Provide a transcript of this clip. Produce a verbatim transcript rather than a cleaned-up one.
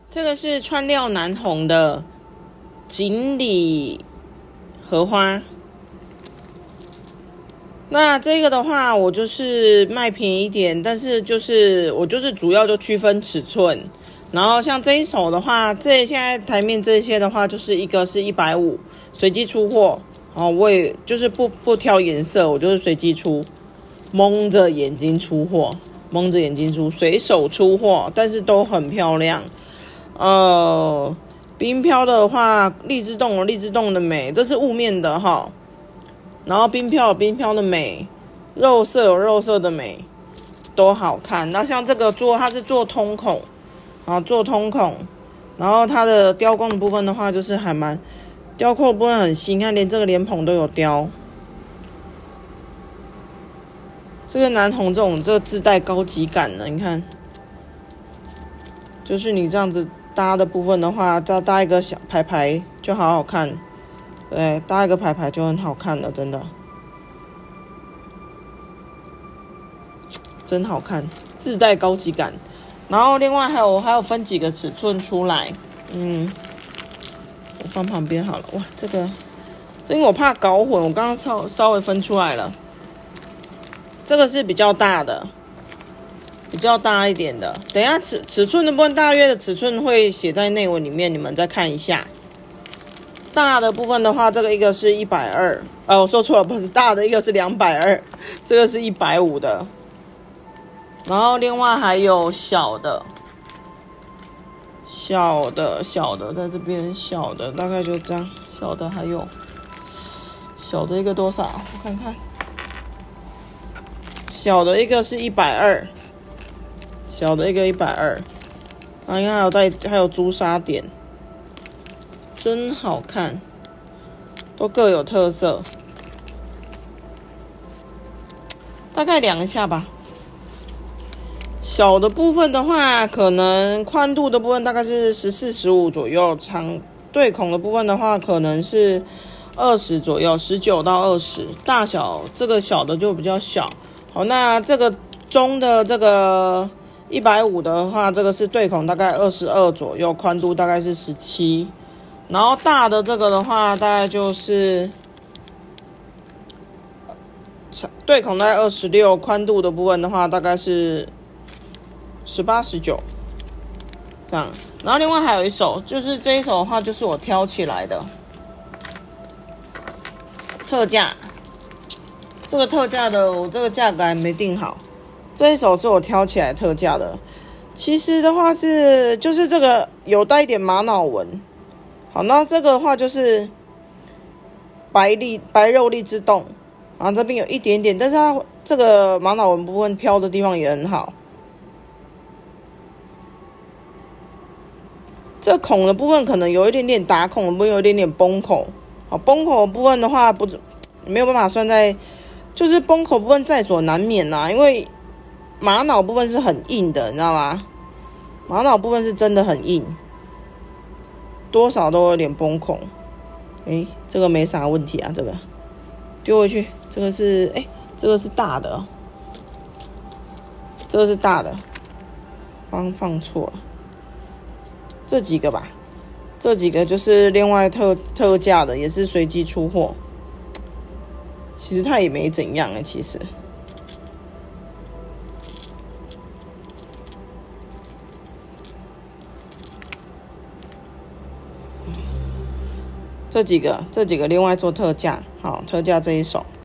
这个是川料南红的锦鲤荷花。那这个的话，我就是卖便宜一点，但是就是我就是主要就区分尺寸。然后像这一手的话，这现在台面这些的话，就是一个是一百五十，随机出货。哦，我也就是不不挑颜色，我就是随机出，蒙着眼睛出货，蒙着眼睛出，随手出货，但是都很漂亮。呃，冰漂的话，荔枝冻有荔枝冻的美，这是雾面的哈。然后冰漂有冰漂的美，肉色有肉色的美，都好看。那像这个做它是做通孔，啊做通孔，然后它的雕工的部分的话，就是还蛮雕扣的部分很细，你看连这个莲蓬都有雕。这个南红这种这个自带高级感的，你看，就是你这样子搭的部分的话，再搭一个小牌牌就好好看。对，搭一个牌牌就很好看了，真的，真好看，自带高级感。然后另外还有还有分几个尺寸出来，嗯，我放旁边好了。哇，这个，这因为我怕搞混，我刚刚稍稍微分出来了。这个是比较大的，比较大一点的。等一下尺尺寸的部分，大约的尺寸会写在内文里面，你们再看一下。大的部分的话，这个一个是一百二十，呃，我说错了，不是大的，一个是两百二十，这个是一百五十的。然后另外还有小的，小的小的在这边，小的大概就这样，小的还有小的一个多少？我看看，小的一个是一百二十，小的一个一百二十，然后你看还有带还有朱砂点。真好看，都各有特色。大概量一下吧。小的部分的话，可能宽度的部分大概是十四、十五左右，长对孔的部分的话，可能是二十左右，十九到二十。大小这个小的就比较小。好，那这个中的这个一百五十的话，这个是对孔大概二十二左右，宽度大概是十七。然后大的这个的话，大概就是对孔大概二十六，宽度的部分的话，大概是十八、十九这样。然后另外还有一手，就是这一手的话，就是我挑起来的特价。这个特价的，我这个价格还没定好。这一手是我挑起来特价的。其实的话是，就是这个有带一点玛瑙纹。好，那这个的话就是白荔白肉荔枝冻，然后这边有一点点，但是它这个玛瑙纹部分飘的地方也很好。这个孔的部分可能有一点点打孔的部分有一点点崩口，好，崩口的部分的话不没有办法算在，就是崩口部分在所难免啦、啊，因为玛瑙部分是很硬的，你知道吗？玛瑙部分是真的很硬。多少都有点崩孔，哎，这个没啥问题啊，这个丢回去，这个是哎，这个是大的，这个是大的，放放错了，这几个吧，这几个就是另外特特价的，也是随机出货，其实它也没怎样哎，其实。这几个，这几个另外做特价，好，特价这一手。